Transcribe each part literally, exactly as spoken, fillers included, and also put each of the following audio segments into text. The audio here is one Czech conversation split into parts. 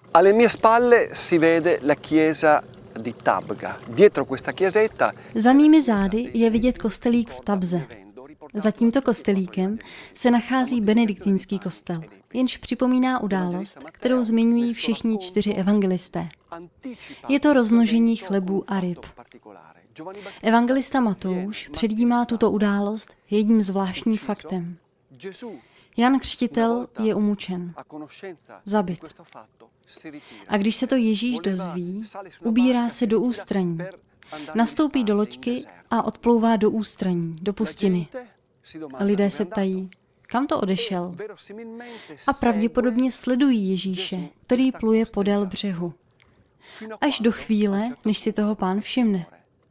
Alle mie spalle si vede la chiesa di Tabga. Dietro questa chiesetta Za mými zády je vidět kostelík v Tabze. Za tímto kostelíkem se nachází benediktínský kostel, jenž připomíná událost, kterou zmiňují všichni čtyři evangelisté. Je to rozmnožení chlebů a ryb. Evangelista Matouš předjímá tuto událost jedním zvláštním faktem. Jan Křtitel je umučen, zabit. A když se to Ježíš dozví, ubírá se do ústraní. Nastoupí do loďky a odplouvá do ústraní, do pustiny. A lidé se ptají, kam to odešel? A pravděpodobně sledují Ježíše, který pluje podél břehu. Až do chvíle, než si toho Pán všimne.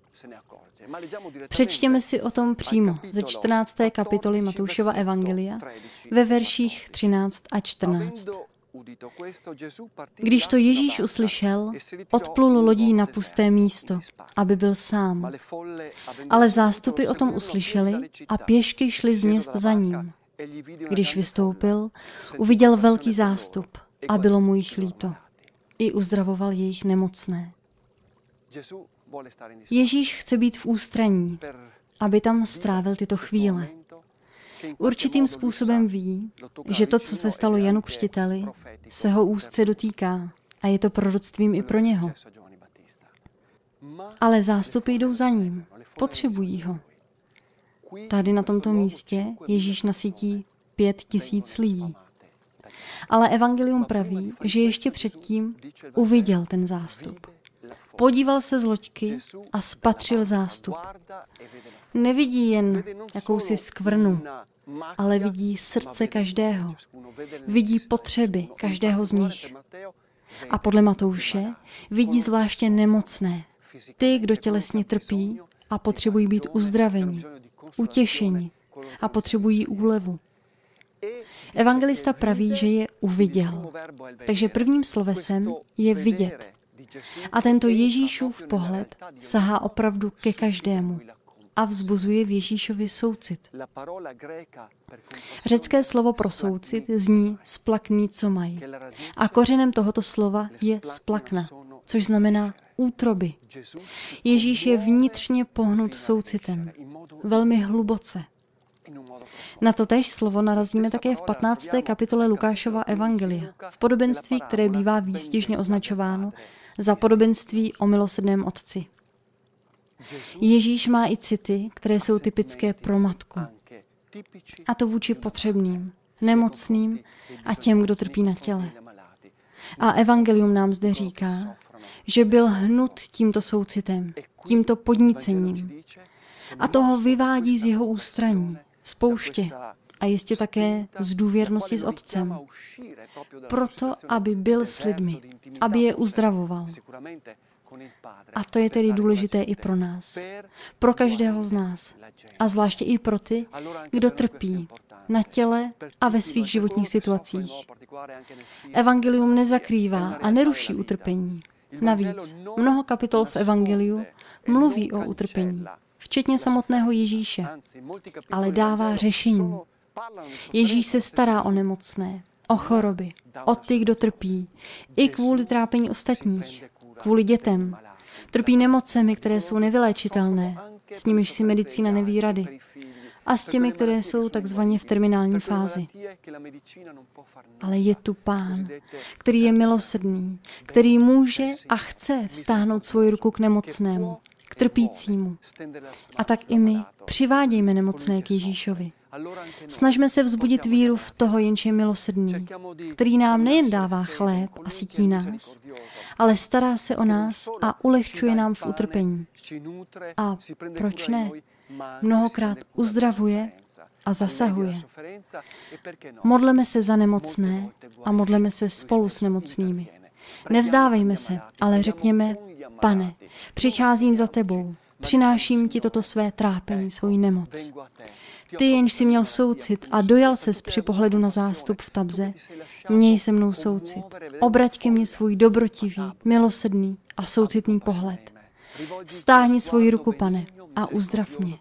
Přečtěme si o tom přímo ze čtrnácté kapitoly Matoušova evangelia ve verších třináct a čtrnáct. Když to Ježíš uslyšel, odplul lodí na pusté místo, aby byl sám. Ale zástupy o tom uslyšeli a pěšky šly z měst za ním. Když vystoupil, uviděl velký zástup a bylo mu jich líto. I uzdravoval jejich nemocné. Ježíš chce být v ústraní, aby tam strávil tyto chvíle. Určitým způsobem ví, že to, co se stalo Janu Křtiteli, se ho úzce dotýká a je to proroctvím i pro něho. Ale zástupy jdou za ním, potřebují ho. Tady na tomto místě Ježíš nasytí pět tisíc lidí. Ale evangelium praví, že ještě předtím uviděl ten zástup. Podíval se z loďky a spatřil zástup. Nevidí jen jakousi skvrnu, ale vidí srdce každého. Vidí potřeby každého z nich. A podle Matouše vidí zvláště nemocné. Ty, kdo tělesně trpí a potřebují být uzdraveni, utěšeni a potřebují úlevu. Evangelista praví, že je uviděl. Takže prvním slovesem je vidět. A tento Ježíšův pohled sahá opravdu ke každému a vzbuzuje v Ježíšovi soucit. Řecké slovo pro soucit zní splakný, co mají. A kořenem tohoto slova je splakna, což znamená útroby. Ježíš je vnitřně pohnut soucitem, velmi hluboce. Na to též slovo narazíme také v patnácté kapitole Lukášova evangelia, v podobenství, které bývá výstižně označováno za podobenství o milosrdném otci. Ježíš má i city, které jsou typické pro matku. A to vůči potřebným, nemocným a těm, kdo trpí na těle. A evangelium nám zde říká, že byl hnut tímto soucitem, tímto podnícením. A toho vyvádí z jeho ústraní, z pouště a jistě také z důvěrnosti s Otcem. Proto, aby byl s lidmi, aby je uzdravoval. A to je tedy důležité i pro nás, pro každého z nás. A zvláště i pro ty, kdo trpí na těle a ve svých životních situacích. Evangelium nezakrývá a neruší utrpení. Navíc mnoho kapitol v Evangeliu mluví o utrpení, včetně samotného Ježíše, ale dává řešení. Ježíš se stará o nemocné, o choroby, o ty, kdo trpí, i kvůli trápení ostatních, kvůli dětem. Trpí nemocemi, které jsou nevyléčitelné, s nimiž si medicína neví rady, a s těmi, které jsou takzvaně v terminální fázi. Ale je tu Pán, který je milosrdný, který může a chce vztáhnout svoji ruku k nemocnému, k trpícímu. A tak i my přivádějme nemocné k Ježíšovi. Snažme se vzbudit víru v toho, jenž je milosrdný, který nám nejen dává chléb a sytí nás, ale stará se o nás a ulehčuje nám v utrpení. A proč ne? Mnohokrát uzdravuje a zasahuje. Modleme se za nemocné a modleme se spolu s nemocnými. Nevzdávejme se, ale řekněme, Pane, přicházím za tebou, přináším ti toto své trápení, svoji nemoc. Ty, jenž jsi měl soucit a dojal ses při pohledu na zástup v Tabze, měj se mnou soucit. Obrať ke mně svůj dobrotivý, milosrdný a soucitný pohled. Vztáhni svoji ruku, Pane, a uzdrav mě.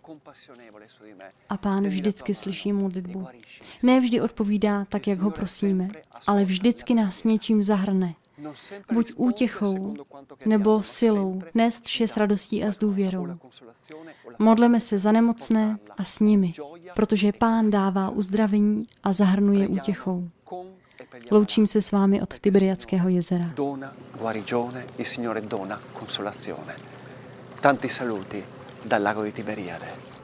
A Pán vždycky slyší modlitbu. Ne vždy odpovídá tak, jak ho prosíme, ale vždycky nás něčím zahrne buď útěchou nebo silou, nést vše s radostí a s důvěrou. Modleme se za nemocné a s nimi, protože Pán dává uzdravení a zahrnuje útěchou. Loučím se s vámi od Tiberiadského jezera. Dona guarigione, il Signore dona consolazione. Tanti saluti dal lago di Tiberiade.